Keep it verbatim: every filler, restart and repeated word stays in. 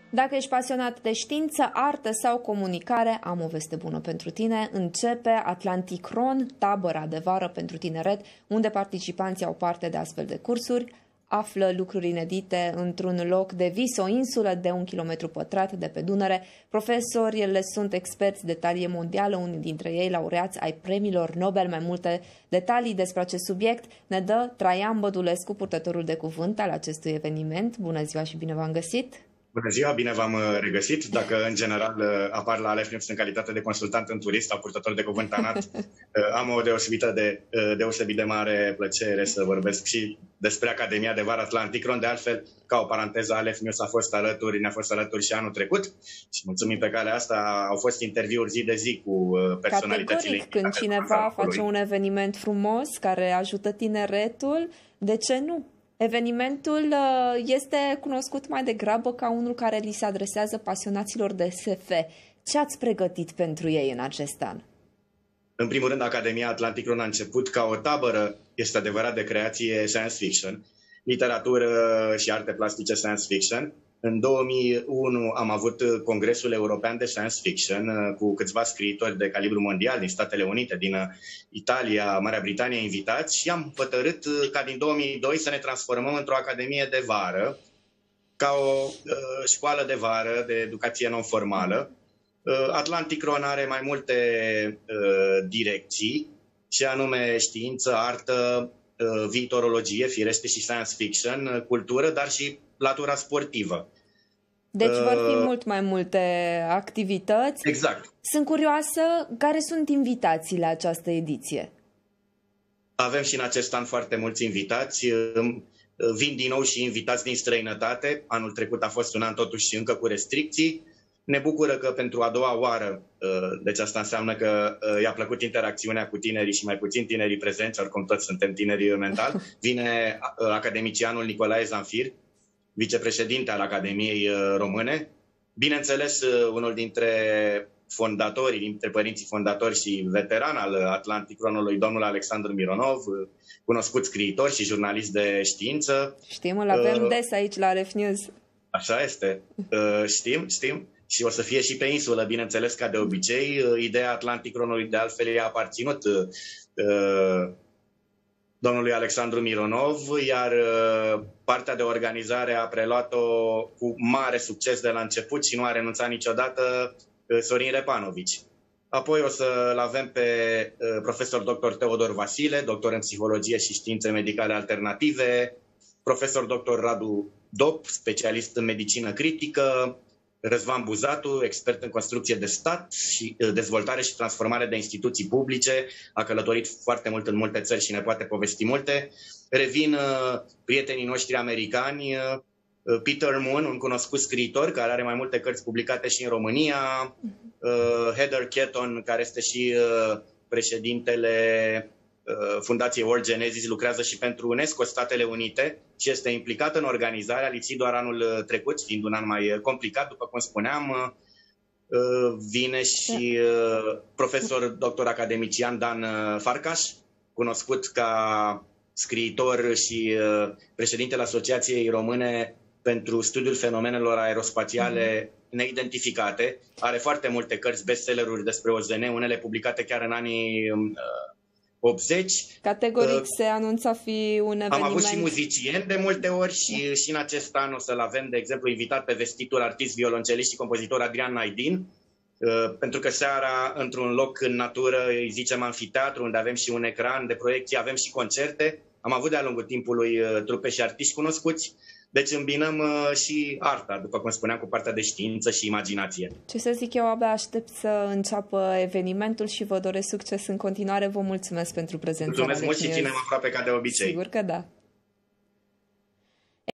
Dacă ești pasionat de știință, artă sau comunicare, am o veste bună pentru tine. Începe Atlanticron, tabăra de vară pentru tineret, unde participanții au parte de astfel de cursuri. Află lucruri inedite într-un loc de vis, o insulă de un kilometru pătrat de pe Dunăre. Profesori le sunt experți de talie mondială, unii dintre ei laureați ai premiilor Nobel. Mai multe detalii despre acest subiect ne dă Traian Bădulescu, purtătorul de cuvânt al acestui eveniment. Bună ziua și bine v-am găsit! Bună ziua, bine v-am regăsit. Dacă în general apar la Alef News în calitate de consultant în turist sau purtător de cuvânt ANAT, am o deosebită de, deosebit de mare plăcere să vorbesc și despre Academia de Vară Atlanticron. De altfel, ca o paranteză, Alef News a fost alături, ne-a fost alături și anul trecut și mulțumim pe calea asta. Au fost interviuri zi de zi cu personalitățile. Categoric, când cineva face un eveniment frumos care ajută tineretul, de ce nu? Evenimentul este cunoscut mai degrabă ca unul care li se adresează pasionaților de S F. Ce ați pregătit pentru ei în acest an? În primul rând, Academia Atlanticron a început ca o tabără, este adevărat, de creație science fiction, literatură și arte plastice science fiction. În două mii unu am avut Congresul European de Science Fiction cu câțiva scriitori de calibru mondial din Statele Unite, din Italia, Marea Britanie invitați și am hotărât ca din două mii doi să ne transformăm într-o academie de vară, ca o uh, școală de vară de educație non-formală. Uh, Atlanticron are mai multe uh, direcții, și anume știință, artă, uh, viitorologie, firește și science fiction, uh, cultură, dar și latura sportivă. Deci vor fi mult mai multe activități. Exact. Sunt curioasă, care sunt invitații la această ediție? Avem și în acest an foarte mulți invitați. Vin din nou și invitați din străinătate. Anul trecut a fost un an totuși încă cu restricții. Ne bucură că pentru a doua oară, deci asta înseamnă că i-a plăcut interacțiunea cu tinerii și mai puțin tinerii prezenți, oricum toți suntem tineri mental, vine academicianul Nicolae Zanfir, vicepreședinte al Academiei Române. Bineînțeles, unul dintre fondatorii, dintre părinții fondatori și veteran al Atlanticronului, domnul Alexandru Mironov, cunoscut scriitor și jurnalist de știință. Știm, îl avem uh, des aici la Alef News. Așa este. Uh, știm, știm. Și o să fie și pe insulă, bineînțeles, ca de obicei. Uh, ideea Atlanticronului, de altfel, i-a aparținut uh, domnului Alexandru Mironov, iar uh, partea de organizare a preluat-o cu mare succes de la început și nu a renunțat niciodată uh, Sorin Repanovici. Apoi o să-l avem pe uh, profesor doctor Teodor Vasile, doctor în psihologie și științe medicale alternative, profesor doctor Radu Dop, specialist în medicină critică, Răzvan Buzatu, expert în construcție de stat și dezvoltare și transformare de instituții publice, a călătorit foarte mult în multe țări și ne poate povesti multe. Revin uh, prietenii noștri americani, uh, Peter Moon, un cunoscut scriitor care are mai multe cărți publicate și în România, uh, Heather Ketton, care este și uh, președintele Fundației World Genesis, lucrează și pentru UNESCO, Statele Unite, și este implicată în organizarea, a lipsit doar anul trecut, fiind un an mai complicat, după cum spuneam. Vine și profesor doctor academician Dan Farcaș, cunoscut ca scriitor și președintele Asociației Române pentru studiul fenomenelor aerospațiale neidentificate. Are foarte multe cărți, bestselleruri despre O Z N, unele publicate chiar în anii optzeci. Categoric uh, se anunța a fi un eveniment. Am avut și muzicieni de multe ori și, da. și în acest an o să-l avem, de exemplu, invitat pe vestitul artist, violoncelist și compozitor Adrian Naidin, uh, pentru că seara, într-un loc în natură, îi zicem amfiteatru, unde avem și un ecran de proiecție, avem și concerte. Am avut de-a lungul timpului uh, trupe și artiști cunoscuți. Deci îmbinăm uh, și arta, după cum spuneam, cu partea de știință și imaginație. Ce să zic, eu abia aștept să înceapă evenimentul și vă doresc succes în continuare. Vă mulțumesc pentru prezența. Mulțumesc mult și ținem aproape ca de obicei. Sigur că da.